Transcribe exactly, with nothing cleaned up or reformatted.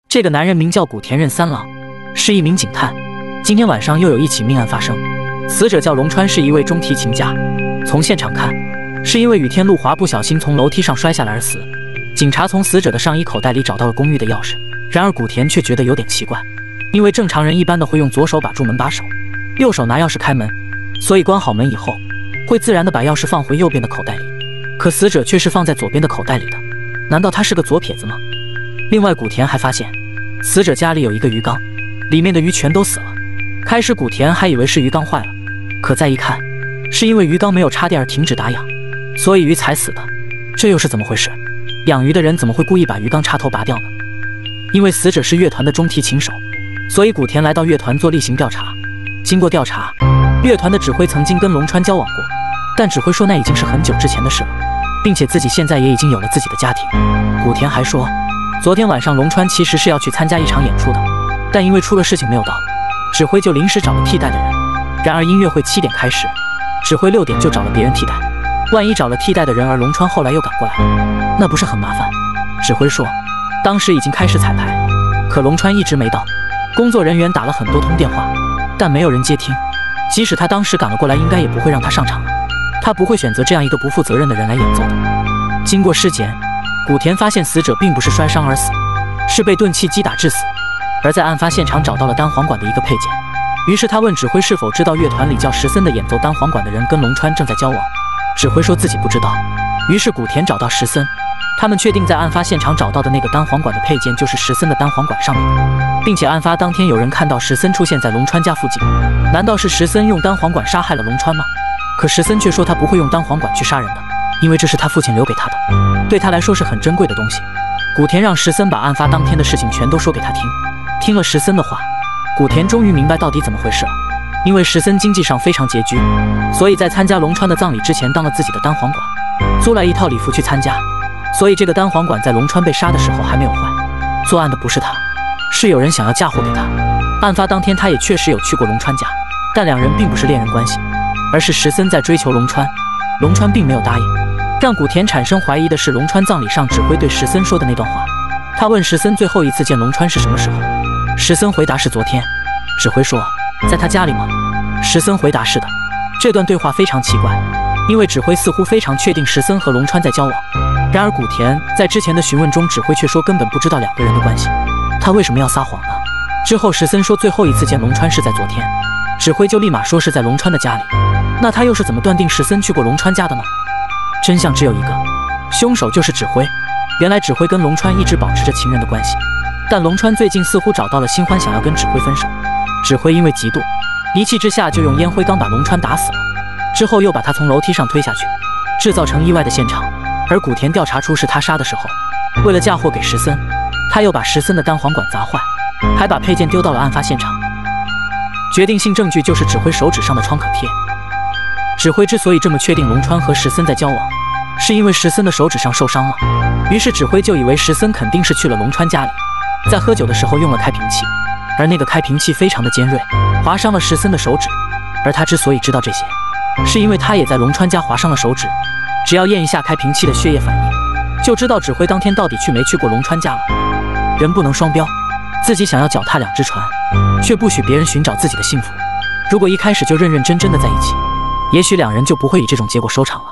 这个男人名叫古田任三郎，是一名警探。今天晚上又有一起命案发生，死者叫龙川，是一位中提琴家。从现场看，是因为雨天路滑不小心从楼梯上摔下来而死。警察从死者的上衣口袋里找到了公寓的钥匙，然而古田却觉得有点奇怪，因为正常人一般的会用左手把住门把手，右手拿钥匙开门，所以关好门以后会自然的把钥匙放回右边的口袋里，可死者却是放在左边的口袋里的，难道他是个左撇子吗？另外古田还发现死者家里有一个鱼缸，里面的鱼全都死了。开始古田还以为是鱼缸坏了，可再一看，是因为鱼缸没有插电而停止打氧，所以鱼才死的。这又是怎么回事？养鱼的人怎么会故意把鱼缸插头拔掉呢？因为死者是乐团的中提琴手，所以古田来到乐团做例行调查。经过调查，乐团的指挥曾经跟龙川交往过，但指挥说那已经是很久之前的事了，并且自己现在也已经有了自己的家庭。古田还说，昨天晚上龙川其实是要去参加一场演出的，但因为出了事情没有到，指挥就临时找了替代的人。然而音乐会七点开始，指挥六点就找了别人替代，万一找了替代的人而龙川后来又赶过来了，那不是很麻烦？指挥说当时已经开始彩排，可龙川一直没到，工作人员打了很多通电话，但没有人接听，即使他当时赶了过来，应该也不会让他上场了，他不会选择这样一个不负责任的人来演奏的。经过尸检，古田发现死者并不是摔伤而死，是被钝器击打致死，而在案发现场找到了单簧管的一个配件。于是他问指挥是否知道乐团里叫石森的演奏单簧管的人跟龙川正在交往，指挥说自己不知道。于是古田找到石森，他们确定在案发现场找到的那个单簧管的配件就是石森的单簧管上面的，并且案发当天有人看到石森出现在龙川家附近。难道是石森用单簧管杀害了龙川吗？可石森却说他不会用单簧管去杀人的，因为这是他父亲留给他的，对他来说是很珍贵的东西。古田让石森把案发当天的事情全都说给他听。听了石森的话，古田终于明白到底怎么回事了。因为石森经济上非常拮据，所以在参加龙川的葬礼之前当了自己的单簧管，租了一套礼服去参加，所以这个单簧管在龙川被杀的时候还没有坏。作案的不是他，是有人想要嫁祸给他。案发当天他也确实有去过龙川家，但两人并不是恋人关系，而是石森在追求龙川，龙川并没有答应。让古田产生怀疑的是龙川葬礼上指挥对石森说的那段话。他问石森最后一次见龙川是什么时候，石森回答是昨天。指挥说在他家里吗？石森回答是的。这段对话非常奇怪，因为指挥似乎非常确定石森和龙川在交往，然而古田在之前的询问中，指挥却说根本不知道两个人的关系，他为什么要撒谎呢？之后石森说最后一次见龙川是在昨天，指挥就立马说是在龙川的家里。那他又是怎么断定石森去过龙川家的呢？真相只有一个，凶手就是指挥。原来指挥跟龙川一直保持着情人的关系，但龙川最近似乎找到了新欢，想要跟指挥分手。指挥因为嫉妒，一气之下就用烟灰缸把龙川打死了，之后又把他从楼梯上推下去，制造成意外的现场。而古田调查出是他杀的时候，为了嫁祸给石森，他又把石森的单簧管砸坏，还把配件丢到了案发现场。决定性证据就是指挥手指上的创可贴。指挥之所以这么确定龙川和石森在交往，是因为石森的手指上受伤了，于是指挥就以为石森肯定是去了龙川家里，在喝酒的时候用了开瓶器，而那个开瓶器非常的尖锐，划伤了石森的手指。而他之所以知道这些，是因为他也在龙川家划伤了手指，只要验一下开瓶器的血液反应，就知道指挥当天到底去没去过龙川家了。人不能双标，自己想要脚踏两只船，却不许别人寻找自己的幸福。如果一开始就认认真真的在一起，也许两人就不会以这种结果收场了。